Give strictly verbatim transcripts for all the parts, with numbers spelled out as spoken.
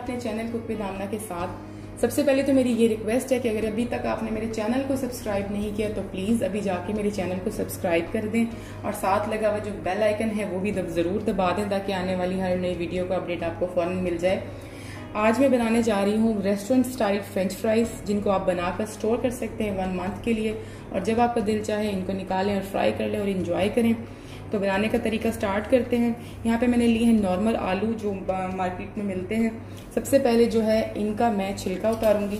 अपने channel cook with आमना के साथ। सबसे पहले तो मेरी ये रिक्वेस्ट है कि अगर अभी तक आपने मेरे चैनल को सब्सक्राइब नहीं किया तो प्लीज अभी जाके मेरे चैनल को सब्सक्राइब कर दें और साथ लगा हुआ जो बेल आइकन है वो भी जरूर दबा दें ताकि आने वाली हर नई वीडियो का अपडेट आपको फौरन मिल जाए। आज मैं बनाने जा रही हूँ रेस्टोरेंट स्टाइल फ्रेंच फ्राइज, जिनको आप बनाकर स्टोर कर सकते हैं वन मंथ के लिए, और जब आपका दिल चाहे इनको निकालें और फ्राई कर लें और इंजॉय करें। तो बनाने का तरीका स्टार्ट करते हैं। यहाँ पे मैंने लिए हैं नॉर्मल आलू जो मार्केट में मिलते हैं। सबसे पहले जो है इनका मैं छिलका उतारूंगी।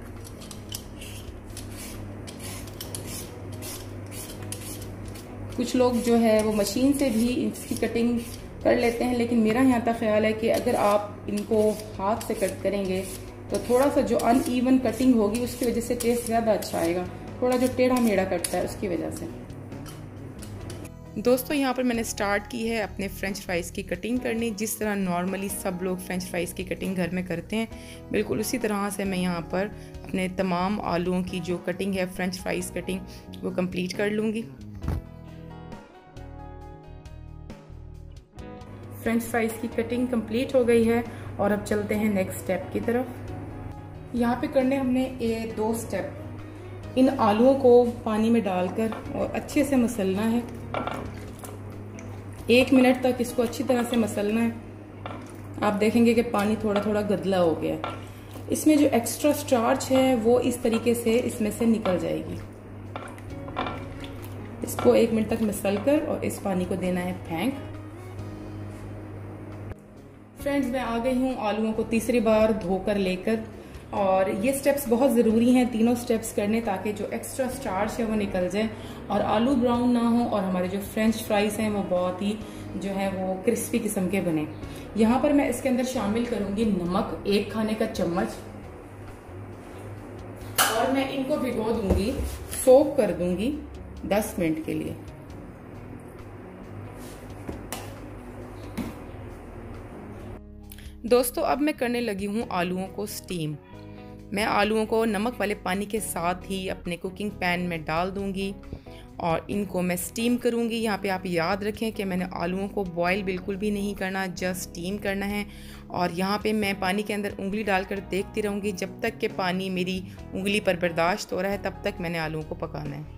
कुछ लोग जो है वो मशीन से भी इसकी कटिंग कर लेते हैं, लेकिन मेरा यहाँ तक ख्याल है कि अगर आप इनको हाथ से कट करेंगे तो थोड़ा सा जो अनइवन कटिंग होगी उसकी वजह से टेस्ट ज़्यादा अच्छा आएगा। थोड़ा जो टेढ़ा मेढ़ा कटता है उसकी वजह से। दोस्तों यहाँ पर मैंने स्टार्ट की है अपने फ्रेंच फ्राइज़ की कटिंग करनी, जिस तरह नॉर्मली सब लोग फ्रेंच फ्राइज़ की कटिंग घर में करते हैं, बिल्कुल उसी तरह से मैं यहाँ पर अपने तमाम आलूओं की जो कटिंग है फ्रेंच फ्राइज़ कटिंग वो कंप्लीट कर लूँगी। फ्रेंच फ्राइज़ की कटिंग कंप्लीट हो गई है और अब चलते हैं नेक्स्ट स्टेप की तरफ। यहाँ पे करने हमने ये दो स्टेप। इन आलूओं को पानी में डालकर और अच्छे से मसलना है। एक मिनट तक इसको अच्छी तरह से मसलना है। आप देखेंगे कि पानी थोड़ा थोड़ा गदला हो गया है। इसमें जो एक्स्ट्रा स्टार्च है वो इस तरीके से इसमें से निकल जाएगी। इसको एक मिनट तक मसल कर और इस पानी को देना है फेंक। फ्रेंड्स, मैं आ गई हूँ आलूओं को तीसरी बार धोकर लेकर, और ये स्टेप्स बहुत ज़रूरी हैं तीनों स्टेप्स करने, ताकि जो एक्स्ट्रा स्टार्च है वो निकल जाए और आलू ब्राउन ना हो और हमारे जो फ्रेंच फ्राइज़ हैं वो बहुत ही जो है वो क्रिस्पी किस्म के बने। यहाँ पर मैं इसके अंदर शामिल करूँगी नमक, एक खाने का चम्मच, और मैं इनको भिगो दूंगी, सोक कर दूंगी दस मिनट के लिए। दोस्तों अब मैं करने लगी हूँ आलूओं को स्टीम। मैं आलूओं को नमक वाले पानी के साथ ही अपने कुकिंग पैन में डाल दूंगी और इनको मैं स्टीम करूंगी। यहाँ पे आप याद रखें कि मैंने आलूओं को बॉईल बिल्कुल भी नहीं करना, जस्ट स्टीम करना है। और यहाँ पे मैं पानी के अंदर उंगली डालकर देखती रहूँगी जब तक कि पानी मेरी उंगली पर बर्दाश्त हो रहा है, तब तक मैंने आलूओं को पकाना है।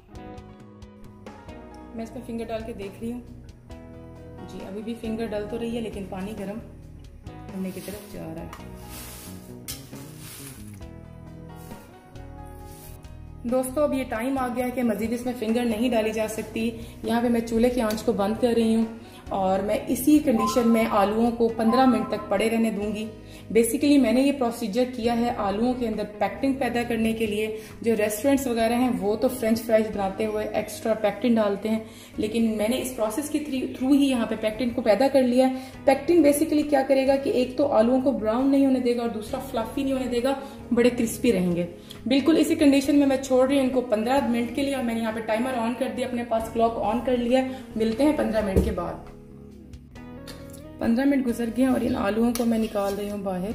मैं इसमें फिंगर डाल के देख रही हूँ जी, अभी भी फिंगर डल तो रही है लेकिन पानी गर्म होने की तरफ जा रहा है। दोस्तों अब ये टाइम आ गया है कि मज़ीद इसमें फिंगर नहीं डाली जा सकती। यहाँ पे मैं चूल्हे की आंच को बंद कर रही हूँ और मैं इसी कंडीशन में आलूओं को पंद्रह मिनट तक पड़े रहने दूंगी। बेसिकली मैंने ये प्रोसीजर किया है आलूओं के अंदर पैक्टिन पैदा करने के लिए। जो रेस्टोरेंट्स वगैरह हैं वो तो फ्रेंच फ्राइज बनाते हुए एक्स्ट्रा पैक्टिन डालते हैं, लेकिन मैंने इस प्रोसेस के थ्रू ही यहाँ पे पैक्टिन को पैदा कर लिया। पैक्टिन बेसिकली क्या करेगा कि एक तो आलूओं को ब्राउन नहीं होने देगा और दूसरा फ्लफी नहीं होने देगा, बड़े क्रिस्पी रहेंगे। बिल्कुल इसी कंडीशन में मैं छोड़ रही हूँ इनको पंद्रह मिनट के लिए, और मैंने यहाँ पे टाइमर ऑन कर दिया, अपने पास क्लॉक ऑन कर लिया। मिलते हैं पंद्रह मिनट के बाद। पंद्रह मिनट गुजर गए और इन आलूओं को मैं निकाल रही हूँ बाहर।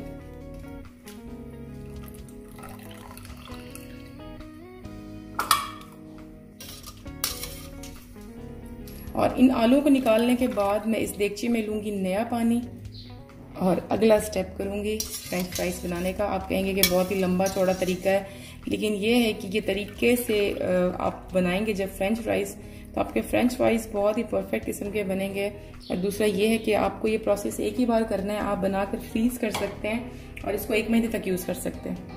और इन आलूओं को निकालने के बाद मैं इस देगची में लूंगी नया पानी और अगला स्टेप करूंगी फ्रेंच फ्राइज बनाने का। आप कहेंगे कि बहुत ही लंबा चौड़ा तरीका है, लेकिन ये है कि ये तरीके से आप बनाएंगे जब फ्रेंच फ्राइज, तो आपके फ्रेंच फ्राइज बहुत ही परफेक्ट किस्म के बनेंगे। और दूसरा ये है कि आपको ये प्रोसेस एक ही बार करना है। आप बनाकर फ्रीज कर सकते हैं और इसको एक महीने तक यूज कर सकते हैं।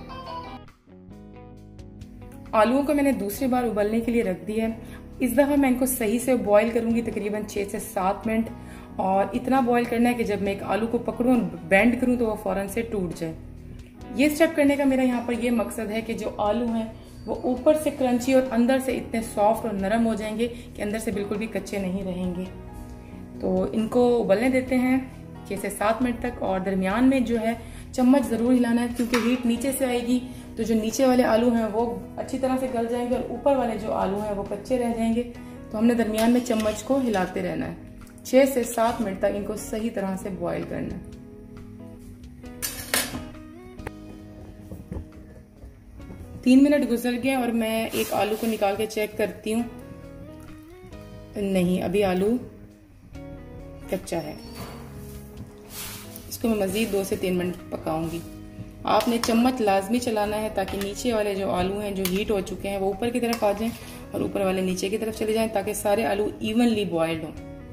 आलूओं को मैंने दूसरी बार उबलने के लिए रख दिया है। इस दफा मैं इनको सही से बॉईल करूंगी तकरीबन छह से सात मिनट, और इतना बॉईल करना है कि जब मैं एक आलू को पकड़ूं बेंड करूं तो वो फौरन से टूट जाए। ये स्टेप करने का मेरा यहाँ पर ये मकसद है कि जो आलू हैं वो ऊपर से क्रंची और अंदर से इतने सॉफ्ट और नरम हो जाएंगे कि अंदर से बिल्कुल भी कच्चे नहीं रहेंगे। तो इनको उबलने देते हैं छह से सात मिनट तक, और दरमियान में जो है चम्मच जरूर हिलाना है, क्योंकि हीट नीचे से आएगी तो जो नीचे वाले आलू हैं वो अच्छी तरह से गल जाएंगे और ऊपर वाले जो आलू हैं वो कच्चे रह जाएंगे। तो हमने दरमियान में चम्मच को हिलाते रहना है। छह से सात मिनट तक इनको सही तरह से बॉईल करना है। तीन मिनट गुजर गए और मैं एक आलू को निकाल के चेक करती हूँ। नहीं, अभी आलू कच्चा है। इसको मैं मज़ीद दो से तीन मिनट पकाऊंगी। आपने चम्मच लाजमी चलाना है ताकि नीचे वाले जो आलू हैं जो हीट हो चुके हैं वो ऊपर की तरफ आ जाएं और ऊपर वाले नीचे की तरफ चले जाएं, ताकि सारे आलू इवनली बॉइल्ड हों।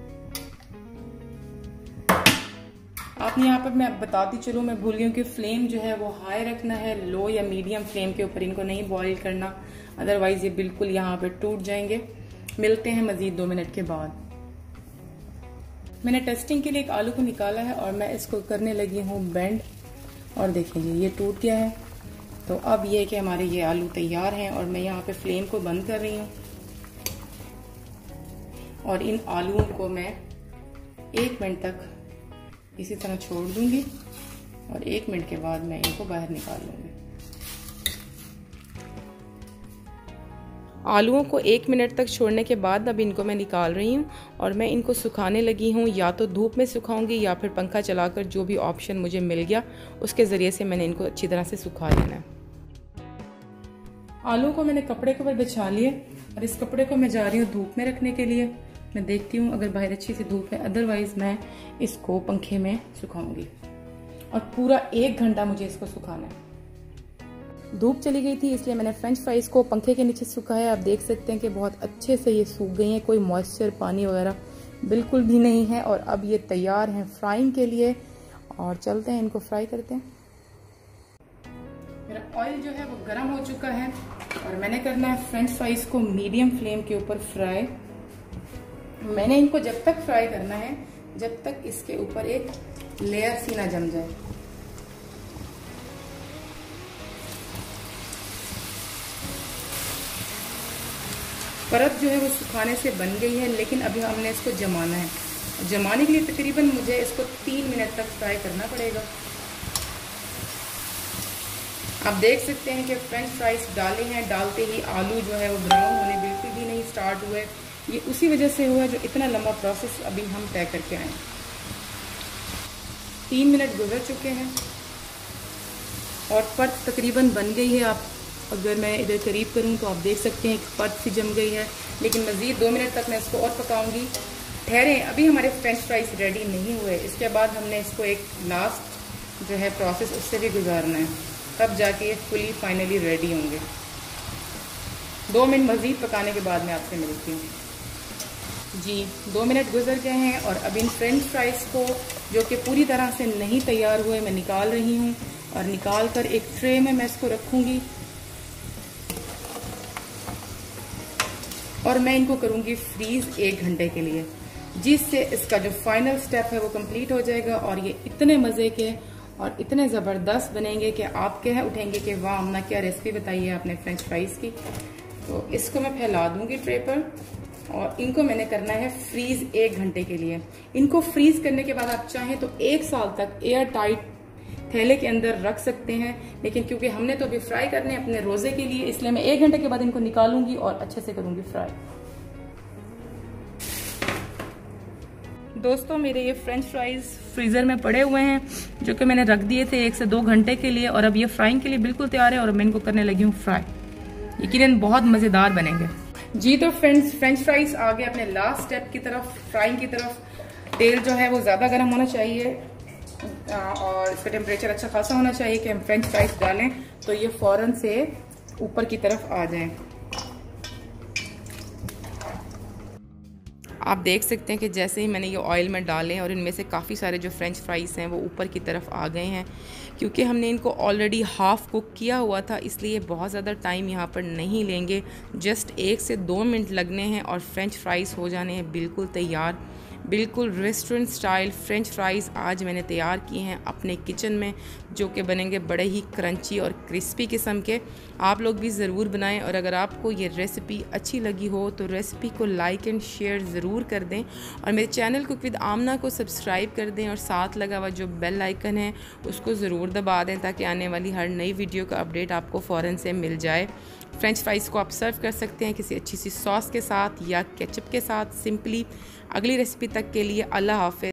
आपने यहाँ पर मैं बताती चलूँ, मैं भूल गई हूँ कि फ्लेम जो है वो हाई रखना है, लो या मीडियम फ्लेम के ऊपर इनको नहीं बॉईल करना, अदरवाइज ये बिल्कुल यहाँ पे टूट जाएंगे। मिलते हैं मजीद दो मिनट के बाद। मैंने टेस्टिंग के लिए एक आलू को निकाला है और मैं इसको करने लगी हूँ बेंड, और देखिए ये टूट गया है। तो अब ये कि हमारे ये आलू तैयार हैं और मैं यहाँ पे फ्लेम को बंद कर रही हूँ और इन आलूओं को मैं एक मिनट तक इसी तरह छोड़ दूंगी और एक मिनट के बाद मैं इनको बाहर निकाल लूंगी। आलूओं को एक मिनट तक छोड़ने के बाद अब इनको मैं निकाल रही हूँ और मैं इनको सुखाने लगी हूँ। या तो धूप में सुखाऊंगी या फिर पंखा चलाकर, जो भी ऑप्शन मुझे मिल गया उसके ज़रिए से मैंने इनको अच्छी तरह से सुखा लेना है। आलू को मैंने कपड़े के ऊपर बिछा लिए और इस कपड़े को मैं जा रही हूँ धूप में रखने के लिए। मैं देखती हूँ अगर बाहर अच्छी सी धूप है, अदरवाइज मैं इसको पंखे में सुखाऊंगी और पूरा एक घंटा मुझे इसको सुखाना है। धूप चली गई थी इसलिए मैंने फ्रेंच फ्राइज को पंखे के नीचे सुखाया। आप देख सकते हैं कि बहुत अच्छे से ये सूख गई हैं, कोई मॉइस्चर पानी वगैरह बिल्कुल भी नहीं है और अब ये तैयार हैं फ्राइंग के लिए। और चलते हैं इनको फ्राई करते हैं। मेरा ऑयल जो है वो गर्म हो चुका है और मैंने करना है फ्रेंच फ्राइज को मीडियम फ्लेम के ऊपर फ्राई। मैंने इनको जब तक फ्राई करना है जब तक इसके ऊपर एक लेयर सी ना जम जाए। परत जो है वो सुखाने से बन गई है, लेकिन अभी हमने इसको जमाना है। जमाने के लिए तकरीबन मुझे इसको तीन मिनट तक फ्राई करना पड़ेगा। आप देख सकते हैं कि फ्रेंच फ्राइज डाले हैं, डालते ही आलू जो है वो ब्राउन होने बिल्कुल भी नहीं स्टार्ट हुए। ये उसी वजह से हुआ जो इतना लंबा प्रोसेस अभी हम तय करके आए। तीन मिनट गुजर चुके हैं और परत तकरीबन बन गई है। आप अगर मैं इधर करीब करूं तो आप देख सकते हैं कि परत सी जम गई है, लेकिन मज़ीद दो मिनट तक मैं इसको और पकाऊंगी। ठहरें, अभी हमारे फ्रेंच फ्राइज रेडी नहीं हुए। इसके बाद हमने इसको एक लास्ट जो है प्रोसेस उससे भी गुजारना है, तब जाके ये फुली फाइनली रेडी होंगे। दो मिनट मज़ीद पकाने के बाद मैं आपसे मिलती हूँ। जी, दो मिनट गुजर गए हैं और अब इन फ्रेंच फ्राइज को जो कि पूरी तरह से नहीं तैयार हुए मैं निकाल रही हूँ और निकाल कर एक ट्रे में मैं इसको रखूँगी और मैं इनको करूँगी फ्रीज़ एक घंटे के लिए, जिससे इसका जो फाइनल स्टेप है वो कंप्लीट हो जाएगा और ये इतने मज़े के और इतने ज़बरदस्त बनेंगे कि आप कह उठेंगे कि वाह अम्मा क्या रेसिपी बताई है आपने फ्रेंच फ्राइज़ की। तो इसको मैं फैला दूँगी ट्रे पर और इनको मैंने करना है फ्रीज एक घंटे के लिए। इनको फ्रीज करने के बाद आप चाहें तो एक साल तक एयर टाइट थैले के अंदर रख सकते हैं, लेकिन क्योंकि हमने तो अभी फ्राई करने अपने रोजे के लिए, इसलिए मैं एक घंटे के बाद इनको निकालूंगी और अच्छे से करूंगी फ्राई। दोस्तों, मेरे ये फ्रेंच फ्राइज फ्रीजर में पड़े हुए हैं जो कि मैंने रख दिए थे एक से दो घंटे के लिए और अब ये फ्राइंग के लिए बिल्कुल तैयार है और मैं इनको करने लगी हूँ फ्राई। यकीनन बहुत मजेदार बनेंगे। जी तो फ्रेंड्स, फ्रेंच फ्राइज आ गए अपने लास्ट स्टेप की तरफ, फ्राइंग की तरफ। तेल जो है वो ज़्यादा गर्म होना चाहिए और इसका टेम्परेचर अच्छा खासा होना चाहिए कि हम फ्रेंच फ्राइज डालें तो ये फ़ौरन से ऊपर की तरफ आ जाएं। आप देख सकते हैं कि जैसे ही मैंने ये ऑयल में डाले और इनमें से काफ़ी सारे जो फ्रेंच फ्राइज़ हैं वो ऊपर की तरफ आ गए हैं। क्योंकि हमने इनको ऑलरेडी हाफ़ कुक किया हुआ था इसलिए बहुत ज़्यादा टाइम यहाँ पर नहीं लेंगे, जस्ट एक से दो मिनट लगने हैं और फ्रेंच फ्राइज़ हो जाने हैं बिल्कुल तैयार। बिल्कुल रेस्टोरेंट स्टाइल फ्रेंच फ्राइज़ आज मैंने तैयार किए हैं अपने किचन में, जो कि बनेंगे बड़े ही क्रंची और क्रिस्पी किस्म के। आप लोग भी ज़रूर बनाएं और अगर आपको ये रेसिपी अच्छी लगी हो तो रेसिपी को लाइक एंड शेयर ज़रूर कर दें और मेरे चैनल कुक विद आमना को सब्सक्राइब कर दें और साथ लगा हुआ जो बेल आइकन है उसको ज़रूर दबा दें ताकि आने वाली हर नई वीडियो का अपडेट आपको फ़ौरन से मिल जाए। फ्रेंच फ्राइज़ को आप सर्व कर सकते हैं किसी अच्छी सी सॉस के साथ या केचप के साथ सिंपली। अगली रेसिपी तक के लिए अल्लाह हाफ़िज़।